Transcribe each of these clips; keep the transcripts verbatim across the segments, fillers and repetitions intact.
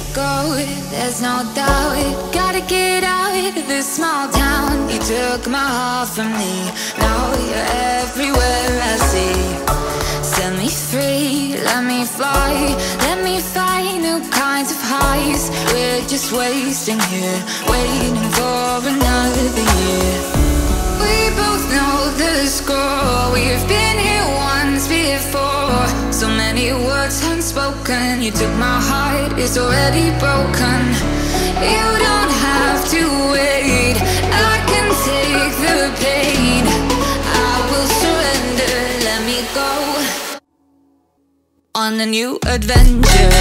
go, there's no doubt. Gotta get out of this small town. You took my heart from me, now you're everywhere I see. Set me free, let me fly, let me find new kinds of highs. We're just wasting here, waiting for another year. We both know the score, we've been here once before. So many words unspoken, you took my heart, it's already broken. You don't have to wait, I can take the pain. I will surrender, let me go on a new adventure.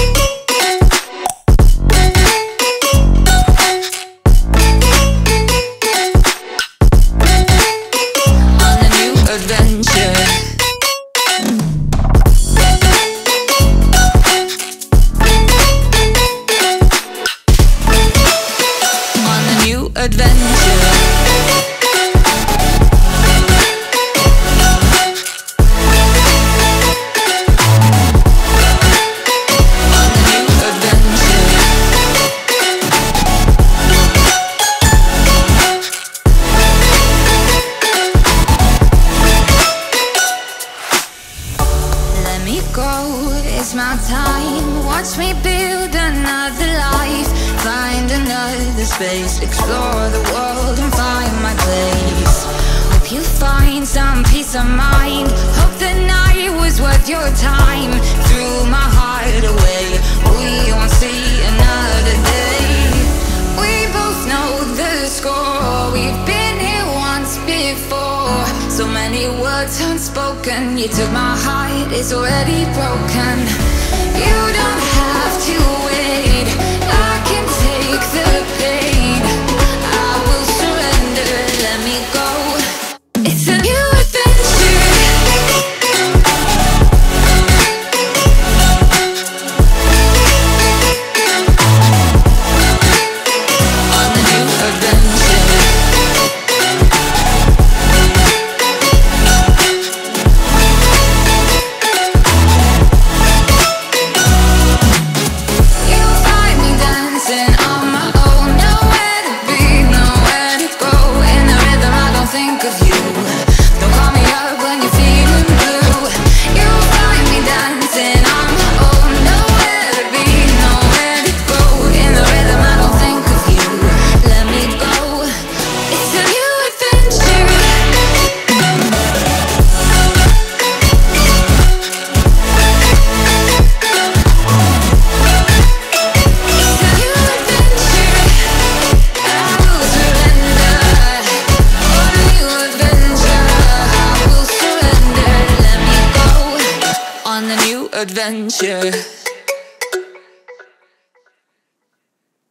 It's my time, watch me build another life. Find another space, explore the world and find my place. Hope you find some peace of mind, hope the night was worth your time. Threw my heart away, we won't see another day. We both know the score, we've been here once before. So many words unspoken, you took my heart, it's already broken. You don't have to wait, I can take the pain. I will surrender, let me go. It's a new adventure. On a new adventure. Adventure.